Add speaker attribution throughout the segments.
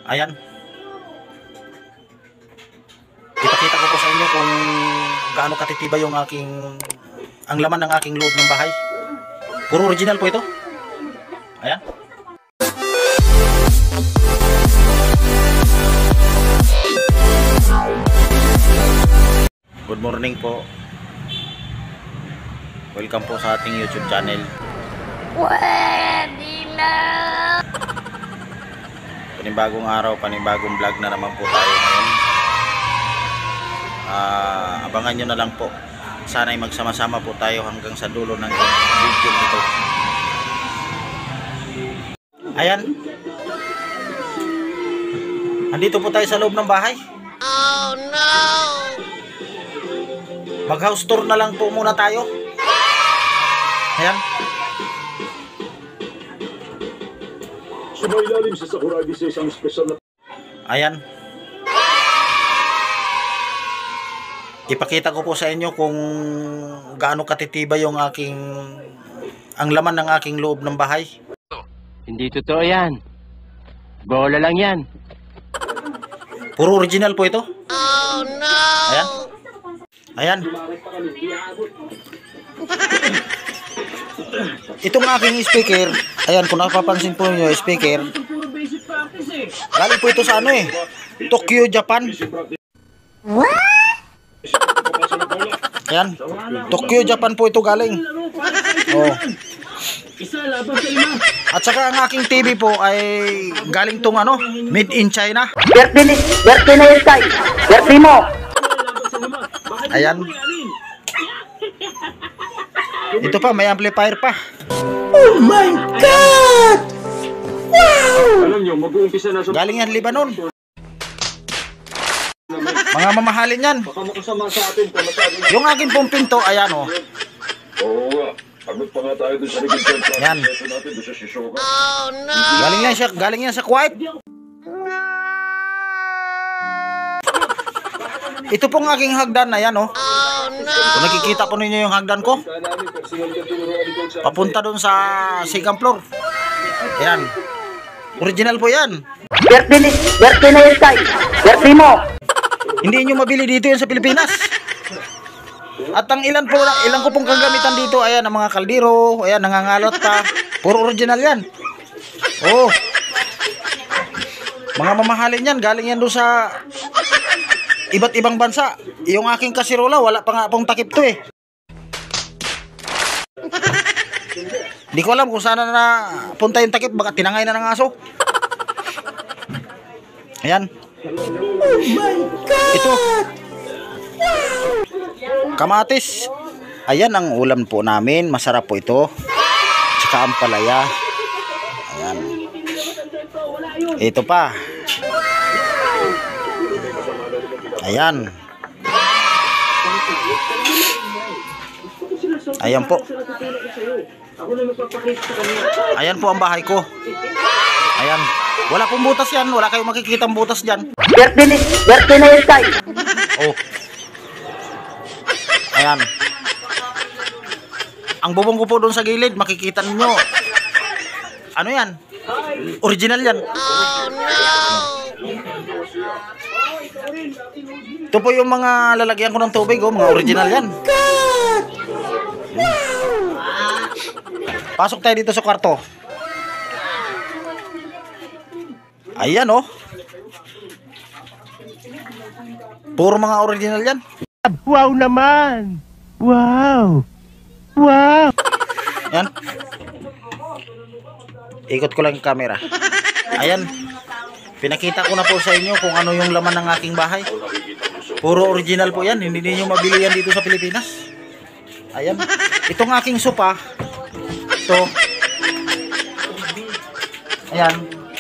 Speaker 1: Ayan. Ipakita ko po sa inyo kung gaano katitibay yung ang laman ng aking loob ng bahay. Puro original po ito. Ayan. Good morning po. Welcome po sa ating YouTube channel.
Speaker 2: Pwede na!
Speaker 1: Panibagong araw, panibagong vlog na naman po tayo ngayon. Abangan nyo na lang po. Sana ay magsama-sama po tayo hanggang sa dulo ng video nito. Ayan. Andito po tayo sa loob ng bahay.
Speaker 2: Oh no!
Speaker 1: Mag house tour na lang po muna tayo. Ayan.
Speaker 3: Sumailalim sa Sakuragi sa isang special na...
Speaker 1: Ayan. Ipakita ko po sa inyo kung gaano katitibay yung ang laman ng aking loob ng bahay.
Speaker 4: Hindi totoo yan. Bola lang yan.
Speaker 1: Puro original po ito.
Speaker 2: Oh no!
Speaker 1: Ayan. Ayan. Itong aking speaker, ayan, kung napapansin po nyo, speaker, galing po ito sa ano Tokyo, Japan.
Speaker 2: What?
Speaker 1: Ayan, Tokyo, Japan po ito galing. Oh. At saka ang aking TV po ay galing tong made in China.
Speaker 2: Verte na yung style. Verte mo.
Speaker 1: Ayan. Ito pa, may amplifier pa.
Speaker 2: Oh my God! Wow!
Speaker 3: Alam nyo, mag-uumpisa na sa...
Speaker 1: Galing yan Lebanon. Mga mamahalin yan.
Speaker 3: Baka makasama sa atin kung masyadong...
Speaker 1: Yung aking pong pinto, ayan
Speaker 3: Oo nga. Pagod pa nga tayo doon sa rigid dyan.
Speaker 1: Yan.
Speaker 3: Natin doon sa Shishoka.
Speaker 2: Oh no!
Speaker 1: Galing yan sa Kuwait. Ito pong aking hagdan na yan,
Speaker 2: Oh no!
Speaker 1: Kung nakikita po ninyo yung hagdan ko, papunta doon sa second floor. Ayan. Original po yan.
Speaker 2: Verte na yung style. Verte mo.
Speaker 1: Hindi nyo mabili dito yan sa Pilipinas. At ang ilan ko pong kagamitan dito, ayan, ang mga kaldero, ayan, nangangalot pa. Puro original yan. Oh. Mga mamahalin yan, galing yan doon sa iba't ibang bansa. Yung aking kasirola, wala pa nga pong takip to Hindi ko alam kung saan na punta yung takip, baka tinangay na ng aso. Ayan.
Speaker 2: Oh my God!
Speaker 1: Ito. Kamatis. Ayan ang ulam po namin. Masarap po ito. Tsaka ang palaya. Ayan. Ito pa. Ayan. Ayan po. Ayan po ang bahay ko. Ayan. Wala pong butas yan. Wala kayong makikita butas dyan.
Speaker 2: Verte na yung style.
Speaker 1: Oh. Ayan. Ang bubong ko po doon sa gilid, makikita ninyo. Ano yan? Original yan.
Speaker 2: Oh no!
Speaker 1: Ito po yung mga lalagyan ko ng tubig, mga original yan. Pasok tayo dito sa kwarto. Ayan puro mga original yan.
Speaker 4: Wow naman! Wow! Wow!
Speaker 1: Yan. Ikot ko lang yung camera. Ayan. Pinakita ko na po sa inyo kung ano yung laman ng aking bahay. Puro original po yan. Hindi niyo mabili yan dito sa Pilipinas. Ayan. Itong aking sopa. Ito. Ayan.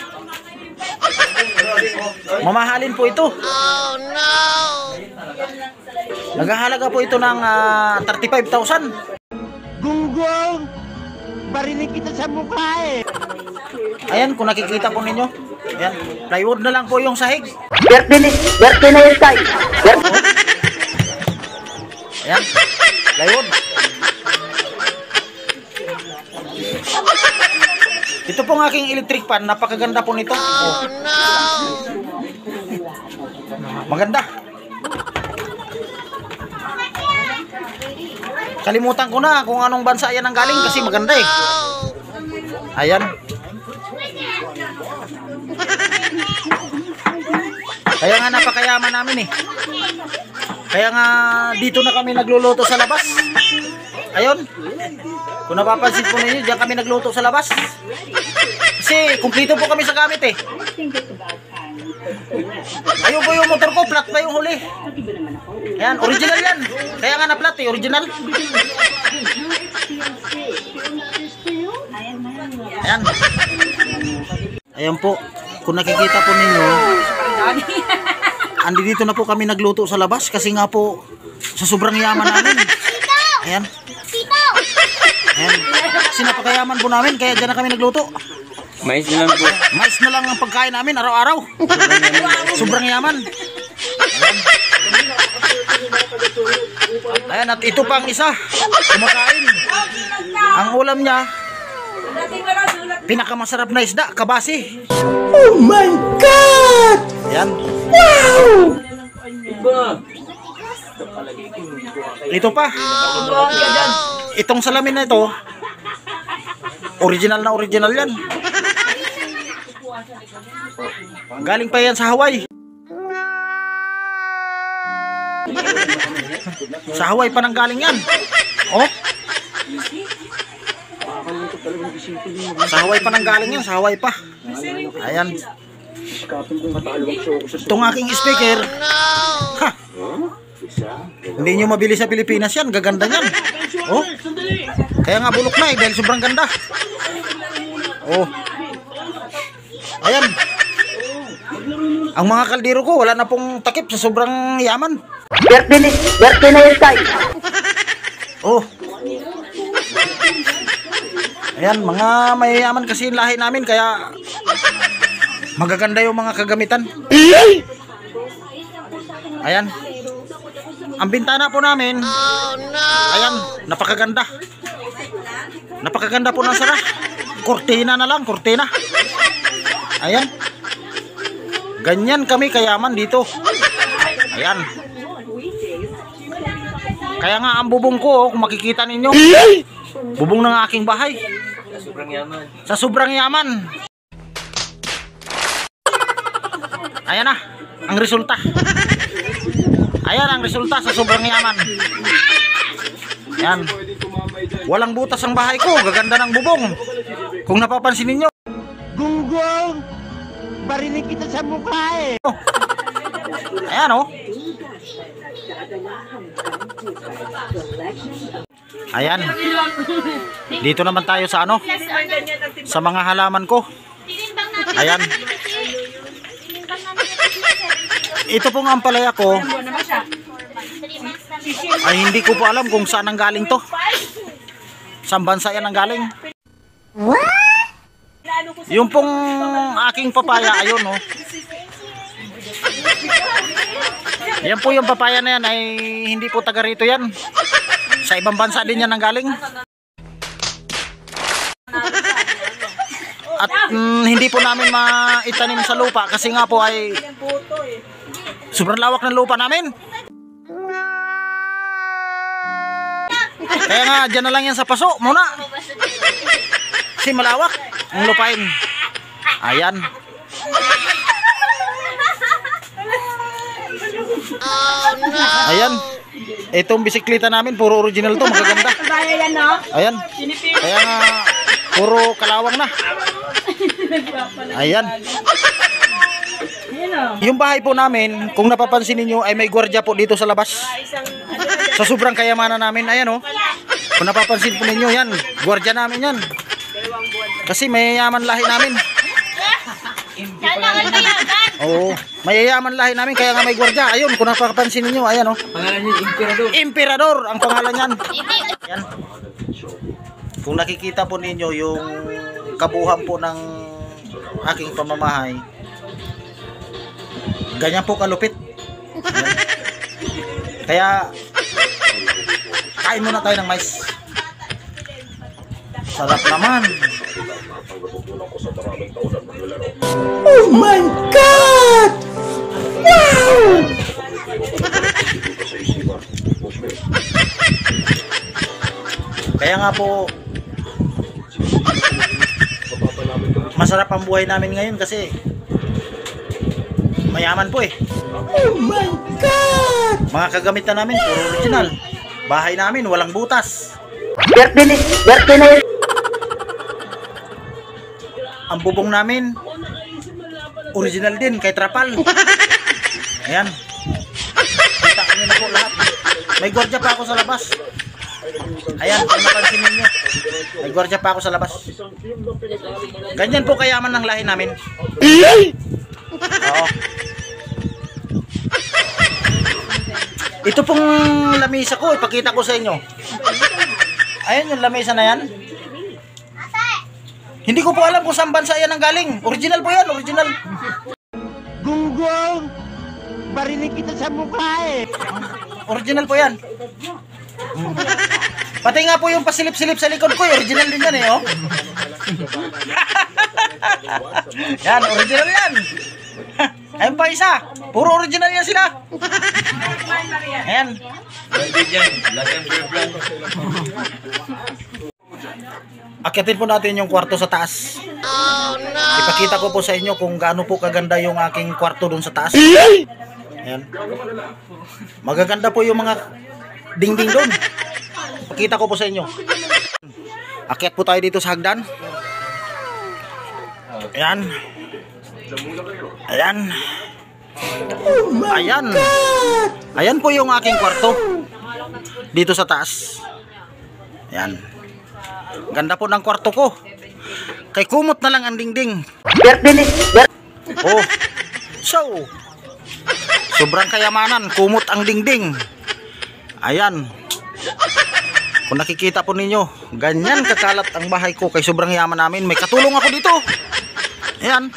Speaker 1: Mamahalin po ito.
Speaker 2: Oh no!
Speaker 1: Naghahalaga po ito ng 35,000.
Speaker 4: Gunggong! Barinig kita sa mukha
Speaker 1: Ayan, kung nakikita po ninyo. Ayan, plywood na lang po yung sahig.
Speaker 2: Verte na yung style.
Speaker 1: Ayan, plywood. Ito pong aking electric fan, napakaganda po nito.
Speaker 2: Oh no!
Speaker 1: Maganda. Kalimutan ko na kung anong bansa yan ang galing kasi maganda eh. Ayan. Kaya nga napakayaman namin eh. Kaya nga dito na kami nagluluto sa labas. Ayun. Kung napapansin po ninyo, diyan kami nagluto sa labas. Kasi kumpleto po kami sa gamit eh. Ayun po yung motor ko, flat pa yung huli. Ayan, original yan. Kaya nga na flat eh, original. Ayan. Ayan po, kung nakikita po ninyo, andi dito na po kami nagluto sa labas kasi nga po sa sobrang yaman namin. Ayan. Ayan. Kasi napakayaman po namin kaya dyan na kami nagluto.
Speaker 4: Mais na lang po.
Speaker 1: Mais na lang ang pagkain namin araw-araw. Sobrang yaman. Ayan. Ayan, at ito pang isa kumakain. Ang ulam niya, pinakamasarap na isda, kabasi.
Speaker 2: Oh my God!
Speaker 1: Ayan.
Speaker 2: Wow!
Speaker 1: Ito pa. Itong salamin na ito, original na original yan. Galing pa yan sa Hawaii. Sa Hawaii pa nang galing yan. Oh. Sa Hawaii pa nang galing yan, sa Hawaii pa. Ayan. Itong aking speaker. Ha. Hindi nyo mabili sa Pilipinas yan, gaganda yan. Oh. Kaya nga bulok na eh, dahil sobrang ganda. Oh. Ayan. Ang mga kaldero ko, wala na pong takip sa sobrang yaman.
Speaker 2: Dirty na yung sky.
Speaker 1: Oh. Ayan, mga mayayaman kasi yung lahi namin, kaya magaganda yung mga kagamitan. Ayan. Ang bintana po namin, ayan, napakaganda. Napakaganda po ng sara. Kortina na lang, kortina. Ayan. Ganyan kami kayaman dito. Ayan. Kaya nga ang bubong ko, kung makikita ninyo, bubong ng aking bahay. Sa sobrang yaman. Sa sobrang yaman. Ayan na, ang resulta. Ayan ang resulta sa sobrang yaman. Ayan. Walang butas ang bahay ko, gaganda ng bubong. Kung napapansin ninyo.
Speaker 4: Gunggong! Barinig kita sa mukha eh!
Speaker 1: Oh. Ayan oh. Ayan. Dito naman tayo sa ano? Sa mga halaman ko. Ayan. Ito pong ampalaya ko ay hindi ko po alam kung saan ang galing to. Saan bansa yan ang galing. Yung pong aking papaya, ayun oh. Yan po yung papaya na yan ay hindi po taga rito yan. Sa ibang bansa din yan ang galing. At hindi po namin maitanim sa lupa kasi nga po ay sobrang lawak ng lupa namin. Kaya nga dyan na lang yan sa paso muna. Kasi malawak ang lupain. Ayan. Ayan. Itong bisikleta namin puro original to, magaganda. Ayan. Kaya nga puro kalawang na. Ayan. Yung bahay po namin, kung napapansin niyo ay may gwardiya po dito sa labas. Sa sobrang kayamanan namin, ayan oh. Kung napapansin po ninyo yan, gwardiya namin yan. Kasi mayayaman lahi namin. Oo, mayayaman lahi namin kaya nga may gwardiya. Ayun, kung napapansin niyo, ayan oh.
Speaker 4: Pangalan niya, Emperador.
Speaker 1: Emperador ang pangalan niyan. Ayan. Kung nakikita po ninyo yung kabuuan po ng aking pamamahay, ganyan po kalupit. Ayan. Kaya kain muna tayo ng mais. Sarap naman.
Speaker 2: Oh my God! Wow!
Speaker 1: Kaya nga po, masarap ang buhay namin ngayon kasi mayaman po eh. Oh my God! Mga kagamitan namin, puro original. Bahay namin, walang butas.
Speaker 2: Birthday na yun.
Speaker 1: Ang bubong namin, original din, kay trapal. Ayan. Kita nyo na po lahat. May gwardiya pa ako sa labas. Ayan, kung napansin ninyo, may gwardiya pa ako sa labas. Ganyan po kayaman ng lahi namin. Oo. Ito pong lamesa ko, ipakita ko sa inyo. Ayan yung lamesa na yan. Hindi ko po alam kung saan bansa yan ang galing. Original po yan, original.
Speaker 5: Gunggong! Barinig kita sa mukha eh!
Speaker 1: Original po yan. Pati nga po yung pasilip-silip sa likod ko, original din yan eh, oh. Yan, original yan. Ayun pa isa. Puro original yan sila. Ayan. Akyatin po natin yung kwarto sa taas. Ipakita ko po sa inyo kung gaano po kaganda yung aking kwarto dun sa taas. Ayan. Magaganda po yung mga dingding dun. Pakita ko po sa inyo. Akyat po tayo dito sa hagdan. Ayan. Ayan. Ayan. Ayan po yung aking kwarto dito sa taas. Ayan. Ganda po ng kwarto ko. Kay kumot na lang ang dingding. Oh. So, sobrang kayamanan, kumot ang dingding. Ayan. Kung nakikita po ninyo, ganyan kakalat ang bahay ko. Kay sobrang yaman namin. May katulong ako dito. Ayan.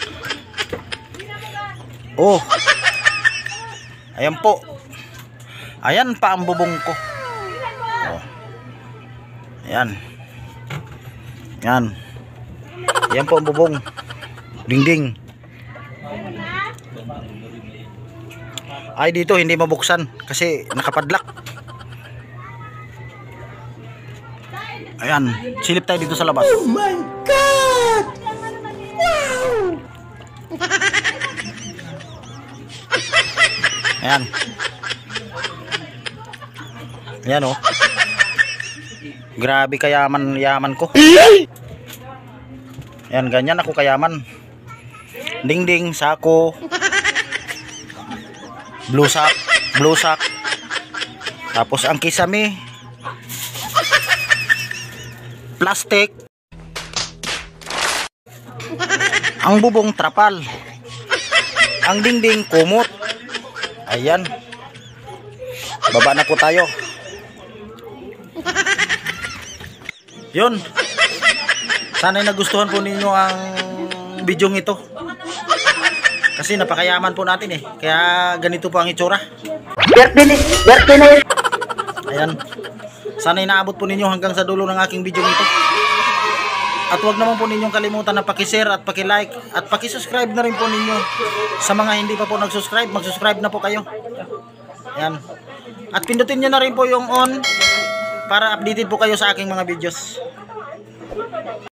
Speaker 1: Oh. Ayan po. Ayan pa ang bubong ko. Oh. Ayan. Yan. Yan po ang bubong. Dingding. Ay dito hindi mabuksan kasi nakapadlock. Ayan, silip tayo dito sa labas. Oh my God! Wow! Ayan. Ayan oh. Grabe kayaman yaman ko. Ayan, ganyan ako kayaman. Dingding, sako, blue sack. Tapos ang kisame, plastic. Ang bubong trapal. Ang dingding kumot. Ayan. Baba na po tayo. Yun. Sana'y nagustuhan po ninyo ang bidyong ito. Kasi napakayaman po natin eh. Kaya ganito po ang itsura.
Speaker 2: Birthday na yun.
Speaker 1: Ayan. Sana'y naabot po ninyo hanggang sa dulo ng aking bidyong ito. At huwag naman po ninyong kalimutan na paki-share at paki-like at paki-subscribe na rin po ninyo. Sa mga hindi pa po nag-subscribe, mag-subscribe na po kayo. Ayan. At pindutin nyo na rin po yung on para updated po kayo sa aking mga videos.